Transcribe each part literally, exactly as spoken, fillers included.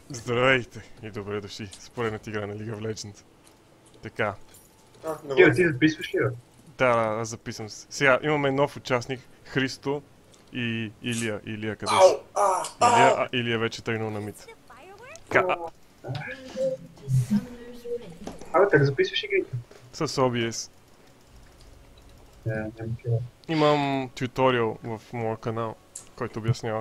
Здравейте и добре дошли с поредната игра на League of Legends. Така. А, не Ти, го... ти записваш ли, бе? Да, да, аз записвам се. Сега имаме нов участник, Христо и Илия. Илия къде Ау! си? А! Илия, А! а, Илия вече тръгнал на мид. Ка... а, Абе, как записваш игрите? С О Б С. Не, няма такива. Имам тюториал в моя канал, който обяснява.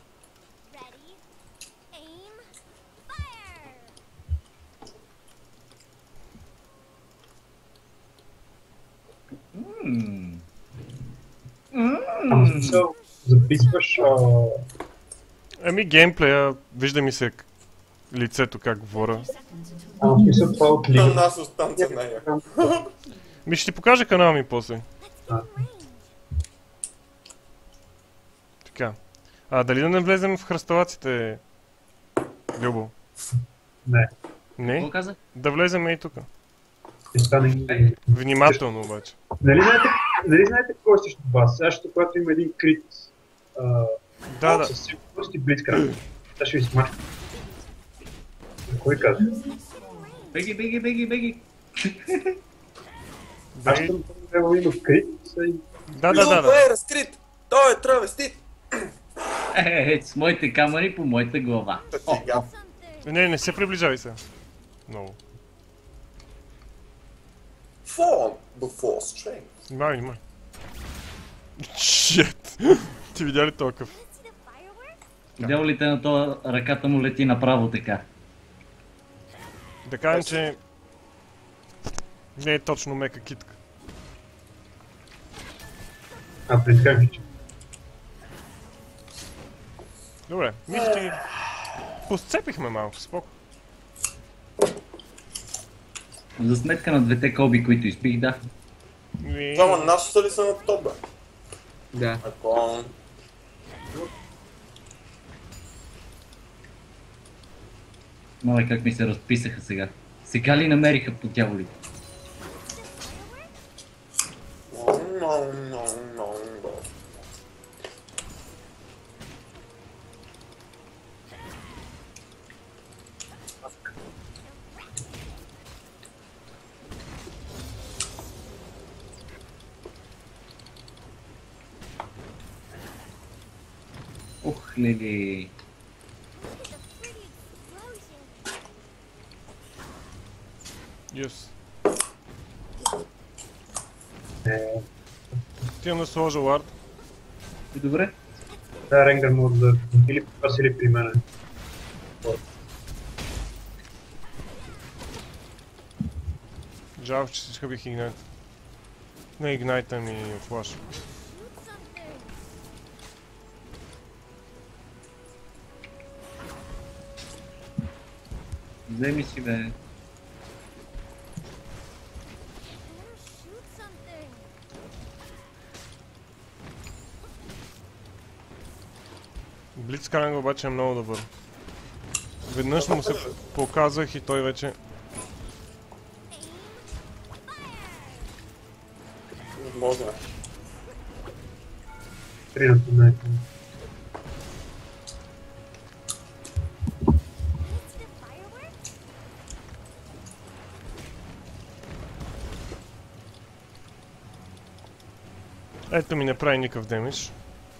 Ама в смисъл, записваш... А... Ами геймплея, вижда ми се лицето как говоря. Ама в смисъл това от На лига. нас останца най-як. Ми ще ти покажа канала ми после. А. Така. А дали да не влезем в хръсталаците, Любо? Не, Не? Какво каза? Да влезем и тука. ще стане... Внимателно обаче. Нали знаете, нали знаете какво е срещу вас? Защото когато има един крит... А... Да, да. Със сигурност и блицкрак. Сега ще ви смачка. Кой каза? Беги, беги, беги, беги! Аз Беги. съм трябва има крит и... Да, да, да, да. Той е разкрит! Той е травестит! Е, с моите камъни по моята глава. О, Стига. о. Не, не се приближавай се. Много. Form before strength. Внимавай, внимавай. Шет! Ти видя ли толков? Видял ли те на това ръката му лети направо така? Да кажем, че... Не е точно мека китка. А, блицкрак че... Добре, мисля, че... Посцепихме малко, споко. За сметка на двете колби, които изпих, да. И... Двама нашата ли са на топ, бе? Да. Ако... Мале как ми се разписаха сега. Сега ли намериха по дяволите? Но, но, но, но, но. Ух, лели. Юс. Е, Ти имам да сложа лард. И добре. да, Ренгър може да... Или при вас, или при мене. Жалко, че си изхъбих игнайт. Не игнайта ми флаш. Вземи си, бе. Блицкранг обаче е много добър. Веднъж му се показах и той вече... Възможно е. Тринато на ето. Ето ми не прави никакъв демидж.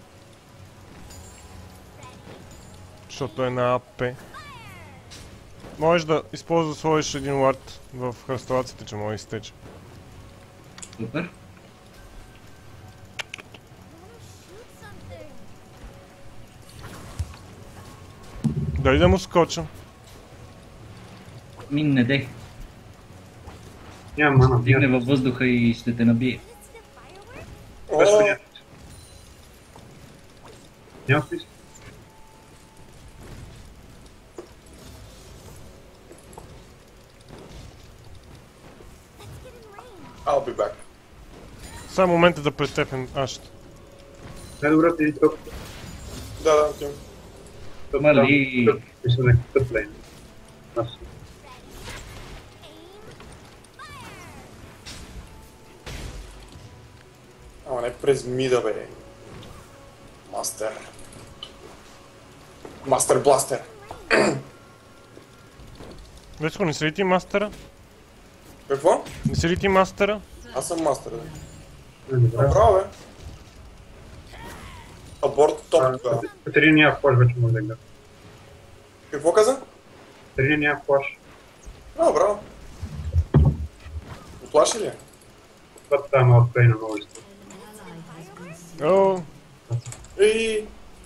Защото е на АП. Можеш да използваш да сложиш един лард в хръсталаците, че може да изтече. Супер. Дали да му скоча? Мин не дей. Няма мана. Дигне във въздуха и ще те набие. Без О, понятие. Няма смисъл. I'll be back. Само момента да претепем Ашт. Най-добрата е топ. Да, да, отивам. Топ Мали. там. Мисля, не топ лейн. Аз. Ама не през мида, бе. Мастер. Мастер бластер. Веско, не си ли ти мастера? Какво? Не си ли ти мастера? Аз съм мастер, да. Е, добре. Направо, бе. Аборт топ А, тогава. Катерина няма флаш, вече може да гледа. Какво каза? Катерина няма флаш. А, браво. Оплаши ли? Това това е малко пей на много истина. О, И...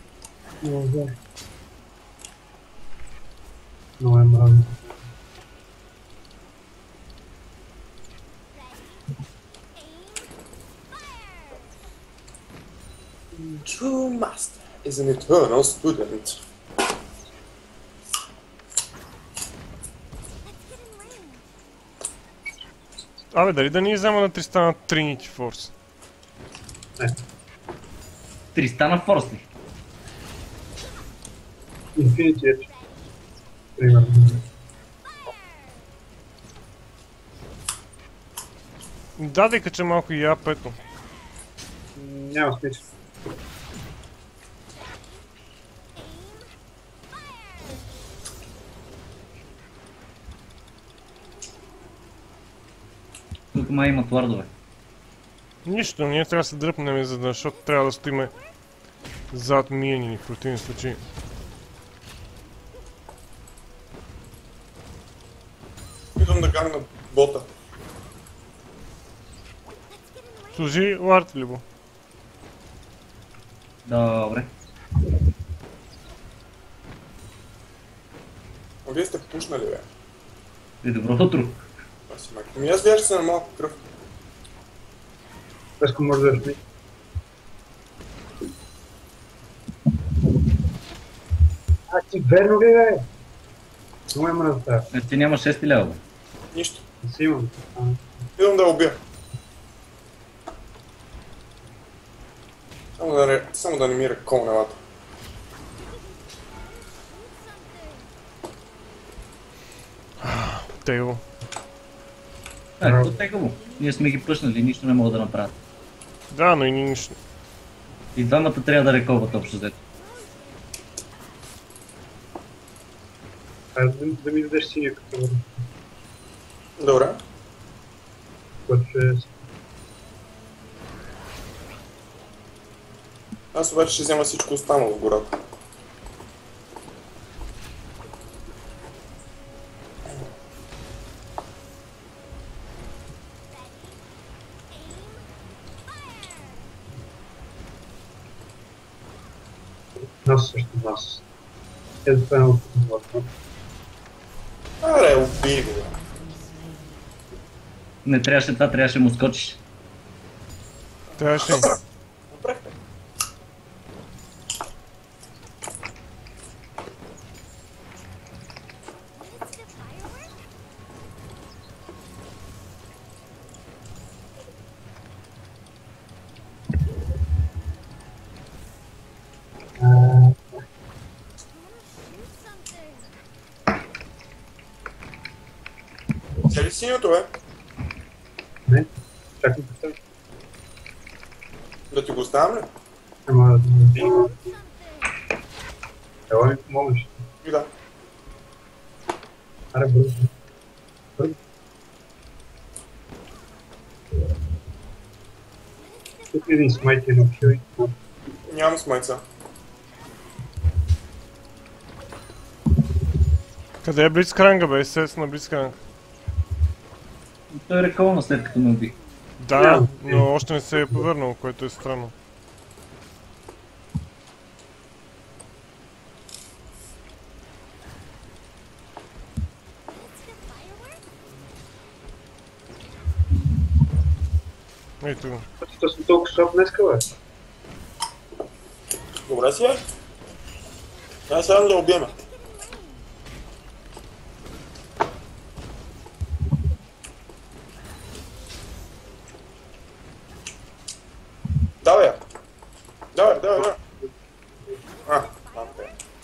Много е мразно. True master is an eternal student. абе, дали да ни взема на Тристана Trinity Force? Тристана Форс ли? Infinity Edge. Примерно. Да, дека че малко и я пето. Няма смисъл. Тук май имат лардове. Нищо, ние трябва да се дръпнем, за да, защото трябва да стоиме зад миени в противен случай. Идвам да гангна бота. Служи лард ли го? Добре. А вие сте пушнали, бе. И добро утро. Аз си майка. Ми аз вярвам, че се на малко кръв. Веско може да разми. А ти верно ли, бе? Много е мраза тази. А ти няма шести лева, бе. Нищо. Не си имам. А, Идвам да я убия. Само да, не, само да не ми ръкол невата. Тейло. А, какво тегаво? Ние сме ги пръснали, нищо не могат да направят. Да, но и ни нищо. И двамата трябва да рековат общо взето. Айде да, да ми дадеш синия като върна. Добре. Което ще е... Аз обаче ще взема всичко останало в гората. Нас също нас. Ето това е много възможно. Аре, убий го, бе. Не трябваше това, трябваше му скочиш. Трябваше. Добре. Цели синьото, бе? Не? Чакай да се... Да ти го оставям ли? Ама да не има. Ела ми помогнеш. И да. Аре, бързо. Бързо. Тук един смайт е научил и... Нямам смайца. Къде е Блицкранга, бе? Естествено Блицкранг. Той е реколна след като ме уби. Да, но още не се е повърнал, което е странно. Ето го. Аз съм толкова слаб днеска, бе. Добре си е. Аз сега да убиеме. Давай я. Давай, давай, давай. А, лампе.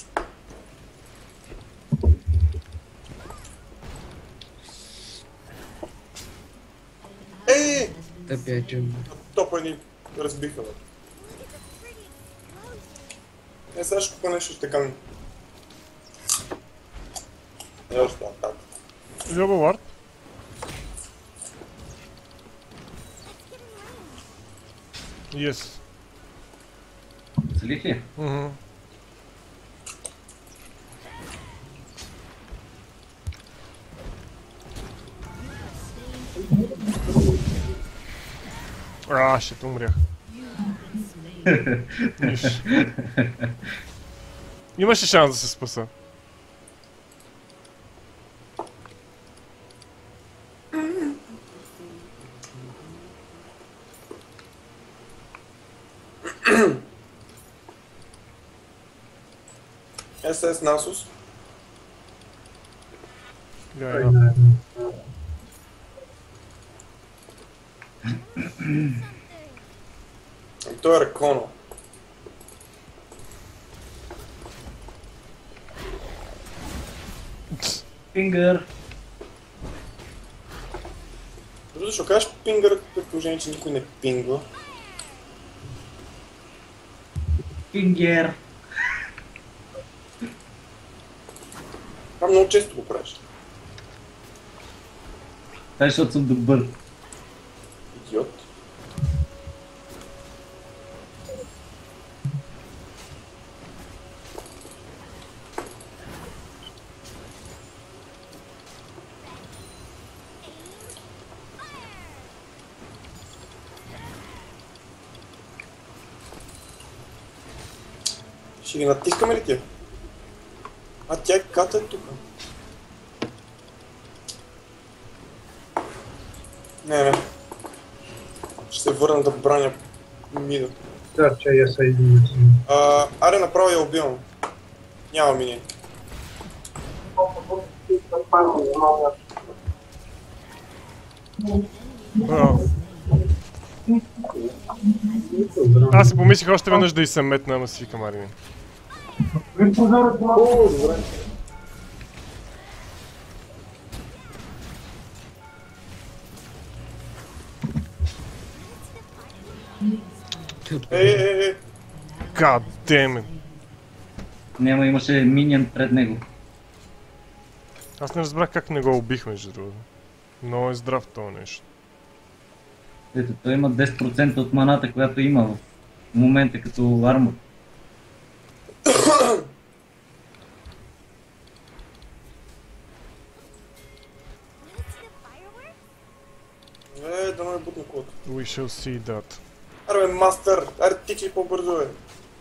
Ей! Топа ни разбиха, бе. Е, сега ще купа нещо ще кажа. Е, още така. Люба Ward. Yes. Целих ли? Мгм. А, ще умрях. Виж. Имаше шанс да се спаса. ес ес Nasus. Я, Той я. на едно. И той е Реконо. Фингър. Друго, защо кажеш пингър, при положение, че никой не пингва. Фингер. Това много често го правиш. Това е, защото съм добър. Идиот. Ще ги натискаме ли тия? А тя е ката е тук. Не, не. Ще се върна да браня мида. Да, че я са един. А, аре направо я убивам. Няма мини. А. Аз си помислих още веднъж да и се метна, ама си викам Арин. О, добре. Ей, ей, ей. God damn it. Няма, имаше миньън пред него. Аз не разбрах как не го убих между другото. Много е здрав това нещо. Ето, той има десет процента от маната, която има в момента като армор. Е, да ме бутна колата. We shall see that. Аре, бе, мастър! Аре, тичай по-бързо, бе!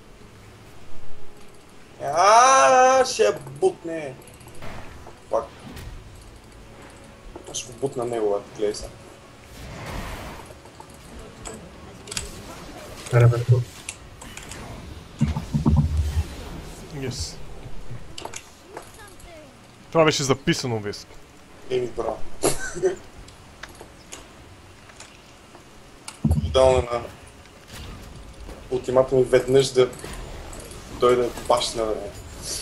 Ааа, ще я бутне! Пак. Аз ще го бутна него, бе, гледай сега. Ребето. Yes. Това беше записано, Веск. Еми, браво. Дал на ултимата ми веднъж да дойде башна, бе.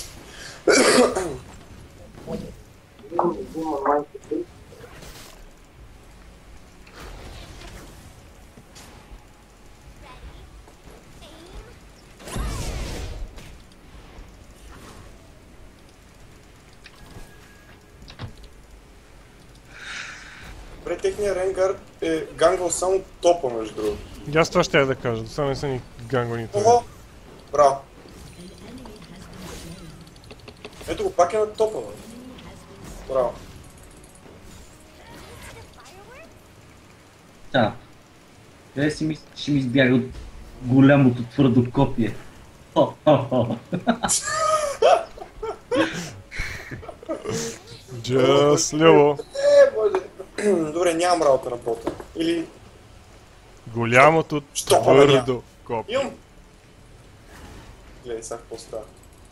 Добре, техния Ренгард е гангвал само топа, между другото. И аз това ще я да кажа, до сега не са ни гангоните. Ого! Браво! Ето го, пак е на топа, бе. Браво. Да. Къде си мисли, че ми избяга от голямото твърдо копие? Хо-хо-хо. Just Любо. Е, боже. Добре, нямам работа на бота. Или... Голямото Що, твърдо копие. Имам! Гледай сега какво става.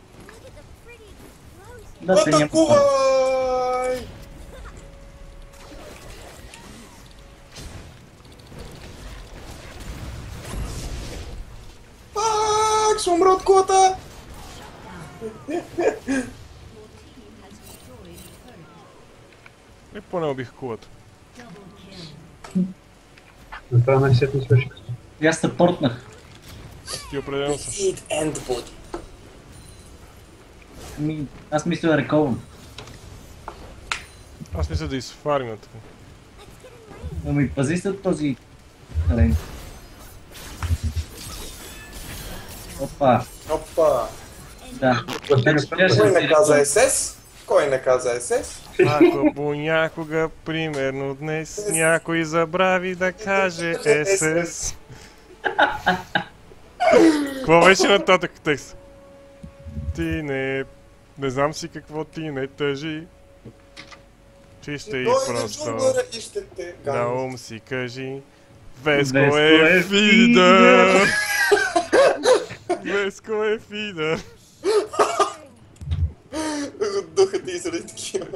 Да, те няма. Атакувай! Пак ще умра от кулата! И поне убих кулата. Но това най-сетне свърши късно. И аз се портнах. Ти определено са. Feed and body. Ми, аз мисля да рековам. Аз мисля да изфармя така. Ами пази се от този Лен. Опа, Опа! да. Значи, Значи, трябваше Кой да си наказа рекорд. ес ес? Кой наказа ес ес? Ако понякога, примерно днес, някой забрави да каже ес ес. Какво беше нататък текст? Ти не... Не знам си какво ти не тъжи. Чисто и Дойде просто. джунгъра и ще те На ганга. ум си кажи. Веско Веско е е фидър! Веско е фидър! Духът ти изради такива.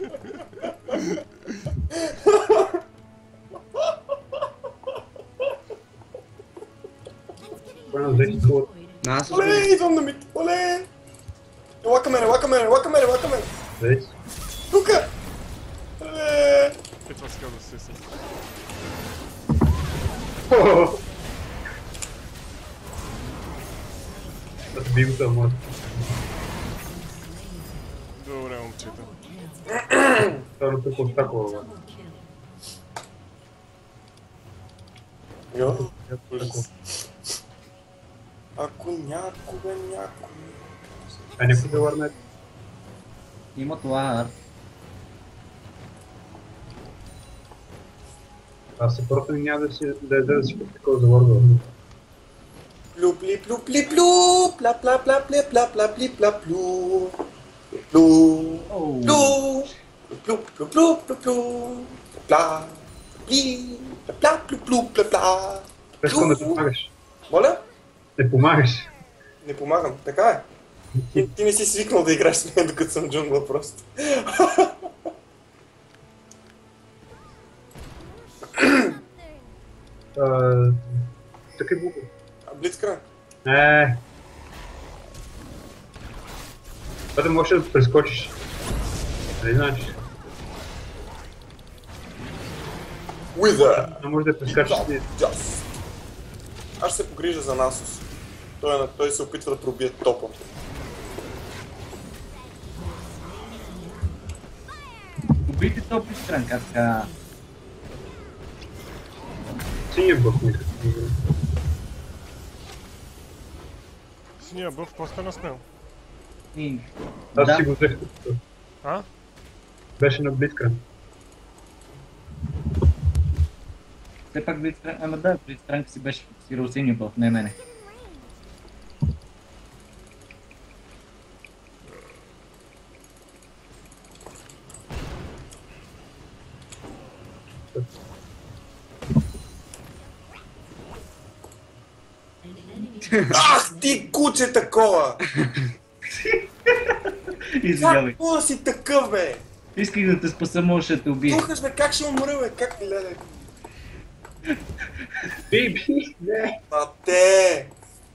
Бърна, взех кулата. Аз Оле, идвам на мит! Оле! Лака мене, лака мене, лака мене, лака мене! Взех. Тука! Оле! Е, това сега да се се. Аз би го това може. Добре, момчета. Второ тук от такова, бе. Йо. Такова. Ако някога някой... А някой да върне. Има това арт. Аз се просто няма да си да е да си такова за върна. Плю, пли, плю, пли, плю, пла, пла, пла, пле, пла, пла, пли, пла, плю. Плю, Оу. плю, плю, плю, плю, плю, плю, пла, пли, пла, плю, плю, пла, пла. Пешко не помагаш. Моля? Не помагаш. Не помагам, така е. Ти, ти не си свикнал да играеш с мен, докато съм джунгла просто. Така е глупо. А Блицкранк? Е. Това да можеш да прескочиш. Нали знаеш? Wither! Не можеш да прескачаш. Just. Аз ще се погрижа за Насус. Той, е на- той се опитва да пробие топа. Убийте топли странка, така. Синия бък ми. Синия бъв, какво стана с него? И... Аз Да, си го взех тук. А? Беше на Блицкранк. все пак Блицкранк, ама да, Блицкранк си беше фокусирал синия бъв, не мене. Ах, ти куче такова! Извинявай. Как мога да си такъв, бе? Исках да те спаса, можеш да те убие. Слухаш, бе, как ще умра, бе? Как ти леде? Биби! Не! А те!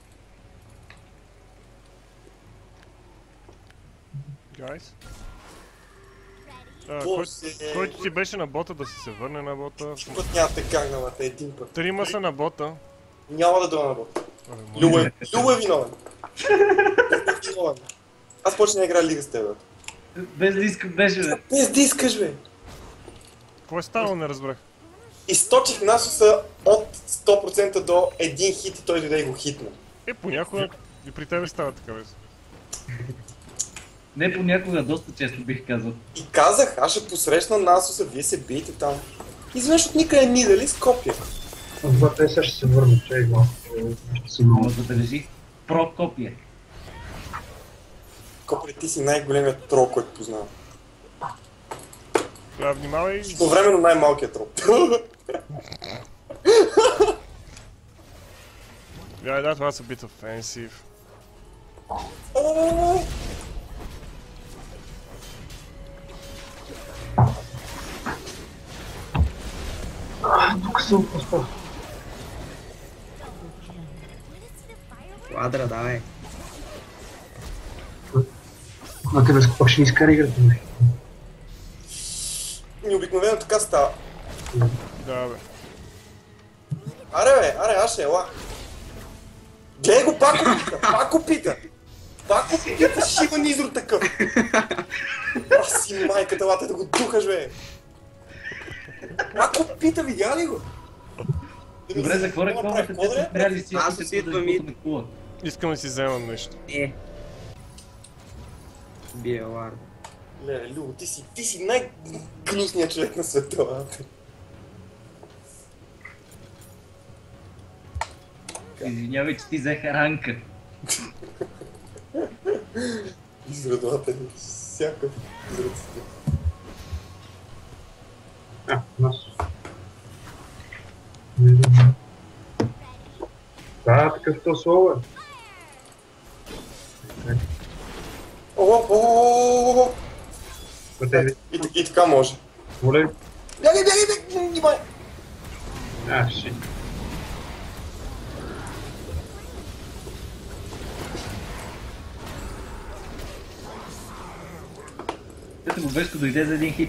Гайс? А, Боже. който, който си беше на бота, да си се върне на бота. Един път няма те гангнала, те един път. Трима са на бота. Няма да дойда на бот. Абе, моля. Любо е, Любо е виновен. Любо е виновен. Аз почна да игра лига с теб, бе. Без да исках беше, бе. Без да искаш, бе. Какво е станало, не разбрах. Източих Насуса от сто процента до един хит и той дойде и го хитна. Е, понякога и при тебе става така, бе. Не понякога, доста често бих казал. И казах, аз ще посрещна Насуса, вие се бийте там. Изведнъж от никъде ни дали с копия. Това те сега ще се върна, чай малко. Ще се много. Може да държи про копия. Копия, ти си най-големият трол, който познавам. Да, внимавай. Едновременно най-малкият трол. Yeah, that was a bit offensive. О, Тук съм просто. Квадра, давай. На тебе пак ще ми изкара играта ми. необикновено така става. Да, бе. Аре, бе, аре, аз ще ела. Гледай го, пак го пита, пак го пита. Пак опитваш шиван изор такъв. Аз си майката лата да го духаш, бе. Пак опита, видя ли го? Да ми Добре, се за какво направи рекламата те квадре? са спряли си? Аз опитвам и- Искам да си вземам нещо. Е. Биелар. Леле, Любо, ти си, ти си най-гнусният човек на света, бе. Извинявай, че ти взеха ранка. Израдователен, всякакъв израд. А, нас. Да, такъв то слово е. О, о, о, о, Пътели. И, и така може. Моля. Бягай, бягай, бягай, внимай! А, ши. Ето го Веско дойде за един хит.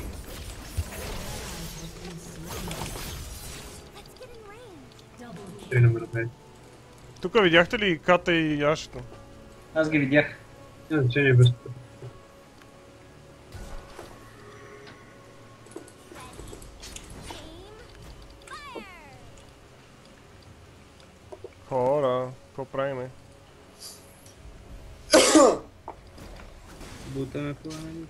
Три на мъртве. Тук видяхте ли Ката и Яшето? Аз ги видях. Не значение без това. Хора, какво правиме? Бутаме пламени.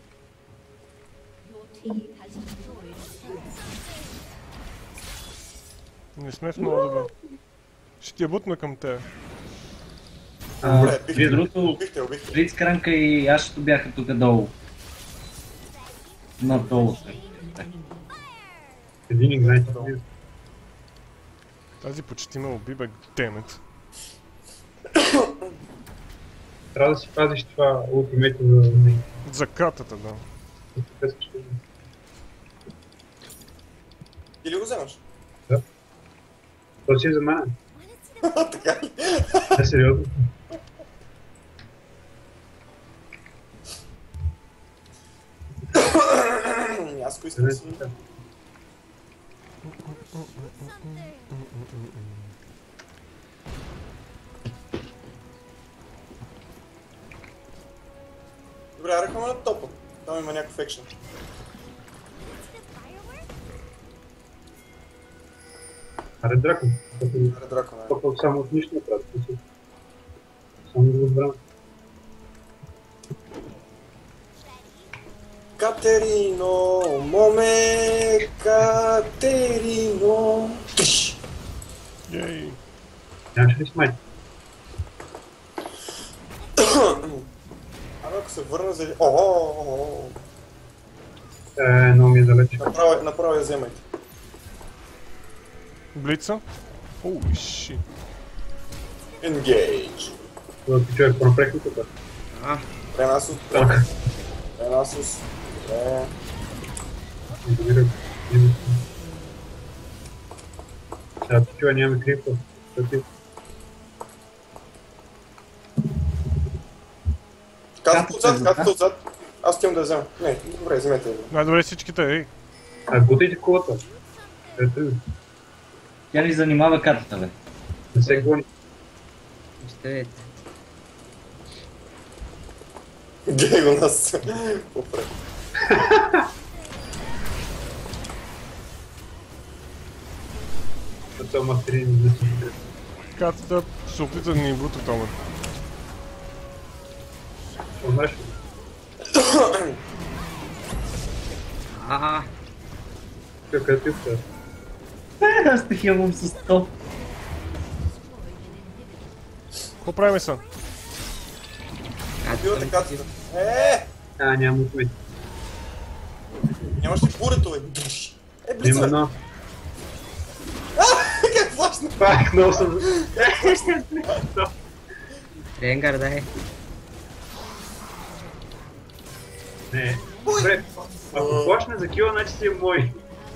Не сме в много добре. Ще ти я бутна към те. А, Добре, бихте, между другото, убихте, убихте. Блицкранка и Ашето бяха тук долу. Надолу са. Един играйте. Тази почти ме уби, бе, демет. Трябва да си пазиш това ултимейта за нея. За Катата, да. Ти ли го вземаш? То си е за мен. Така ли? Не, сериозно. Аз го искам Не, си. така. Добре, арахваме на топа. Там има някакъв екшен. Аре, дракон. Аре, дракона. е. Топъл само от нищо не прави. Само да го отбрана. Катерино, моме, Катерино. Тиш! Ей. Нямаш ли смайт? Абе, ако се върна за... О, о, о, о. Е, много ми е далече. Направо, направо я вземайте. Блица? Holy shit. Engage. Това ти човек по-напрекно тук. А, Пренасус. Так. Пренасус. Добре. Добира. Сега ти чува нямаме крипто. Казвате отзад, казвате отзад. Аз отивам да я взема. Не, добре, вземете я. Най-добре всичките, ей. А бутайте колата. Ето, Тя ни занимава картата, бе. не се гони. оставете. Гледай го нас. Попре. Това мастерин не се види. Катата се опита да ни бута Тома. Това знаеш ли? А, Какъв е това? Аз те хилвам с сто. Какво правиме са? Бивате кацата. Е, А, няма отмет. нямаш ли бурето, бе? Е, блица, бе. Именно. Как влашна? Пак, много съм... Ренгар, дай. Не. Добре, ако плашне за кила, значи си е мой.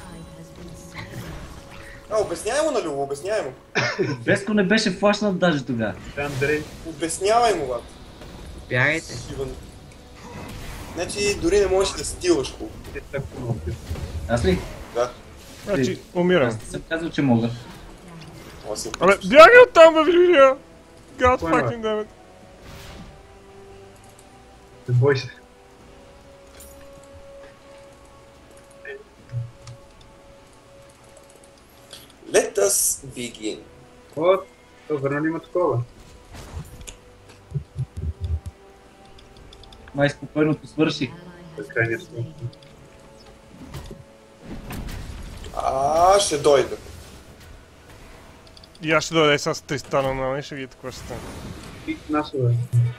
А, обяснявай му, нали, обяснявай му. Веско не беше флашнат даже тогава. Да, Андрей. Обяснявай му, бат. Бягайте. Иван. Значи дори не можеш да стилаш хубаво. Ти е така много. Аз ли? Да. Значи, умирам. Аз съм казал, че мога. Това си. Абе, бягай оттам, бе, Вилия! God Кой е, бе? fucking damn it. Не бой се. Let us begin. О, то верно има такова. Най-спокойното свърших. Това е крайния стол. А, ще дойде. И аз ще дойда и с Тристана, нали? Ще видите какво ще стане. И насове.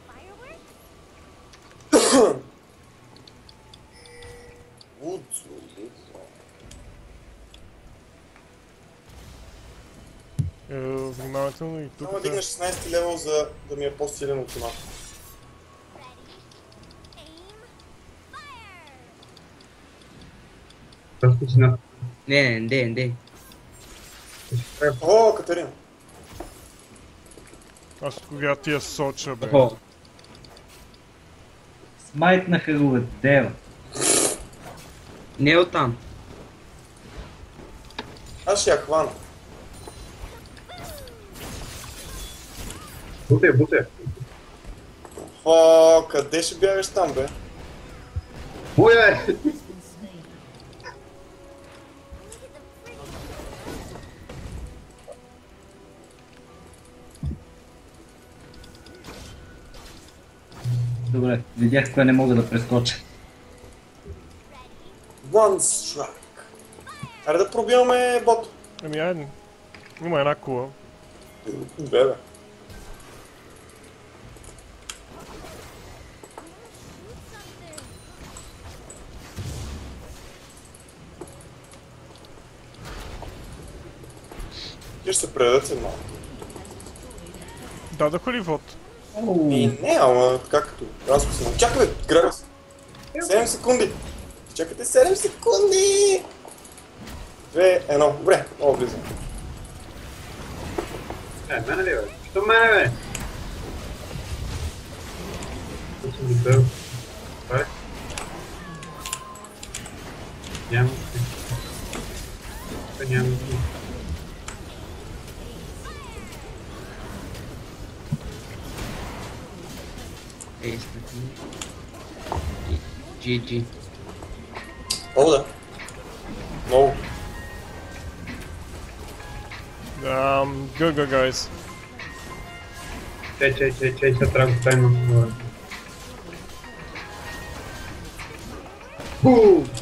Удзо, Е, внимателно и тук. Само дигна шестнайсети левел, за да ми е по-силен от това. Просто си на... Не, не, не, не. О, Катерина! Аз от кога ти я соча, бе. О. Смайтнаха го, бе, дева. Не е оттам. Аз ще я хвана. Буте, буте. О, къде ще бягаш там, бе? Буе! Добре, видях кое не мога да прескоча. One strike. Аре да пробиваме бот. Ами айде. Има една кула. Две, бе. Ти ще се предадат след малко. Дадоха ли вод? Оу, И не, ама така като разко съм. Чакай, бе, греба се. седем секунди. Чакайте седем секунди. Две, едно. Добре, много близо. Е, мене ли, бе? Що мене, бе? Тук съм добъл. Това е. Няма. Това няма. Е, стати. джи джи. Много да. Много. Um, go, go, guys. Чай, чай, чай, чай, сега трябва да таймам. Бум!